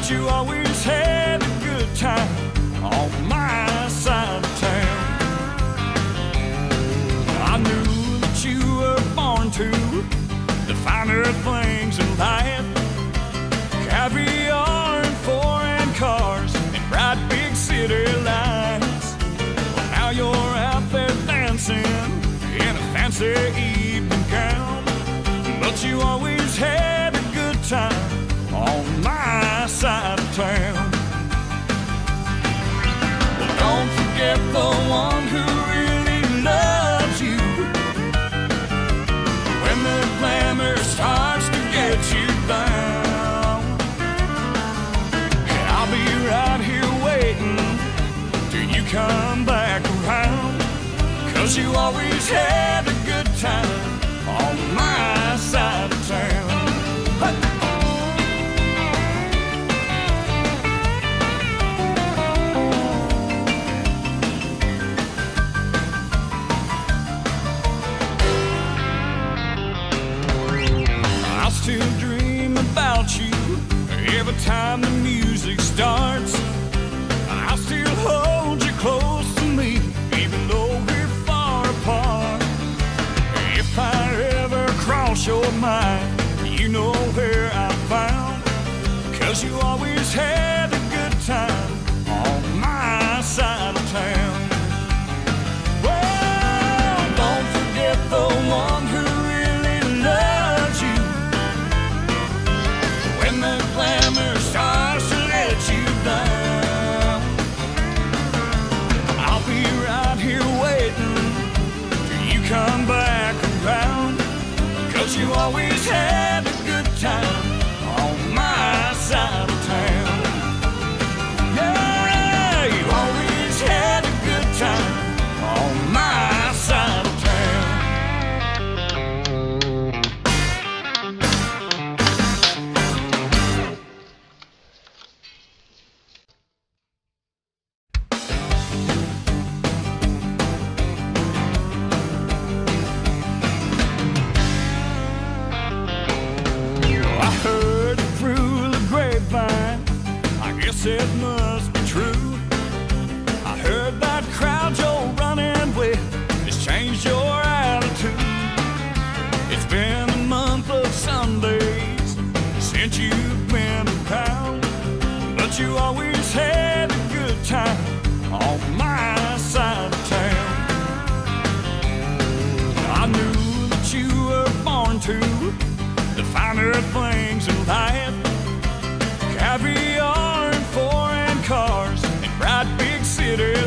but you always had a good time on my side of town. I knew that you were born to the finer things in life. Caviar and foreign cars and bright big city lights. Well, now you're out there dancing in a fancy evening gown, but you always had a good time on my side of town. Well, don't forget the one who really loves you. When the glamour starts to get you down, and I'll be right here waiting till you come back around, 'cause you always had a good time on my side of town. Hey! I still dream about you every time the music starts. I still hold you close to me, even though we're far apart. If I ever cross your mind, you know where I'm found, 'cause you always had a good time on my side of town. Well, don't forget the one who really loves you. When the glamour starts to let you down, I'll be right here waiting till you come back around, 'cause you always had a good time on my side of town. Yeah, you always had a good time on my side of town. I heard it through the grapevine, I guess it must be true. I heard that crowd you're running with has changed your attitude. It's been a month of Sundays since you've been around, but you always had a good time on my side of town. I knew that you were born to the finer things in life. Caviar and foreign cars and bright big city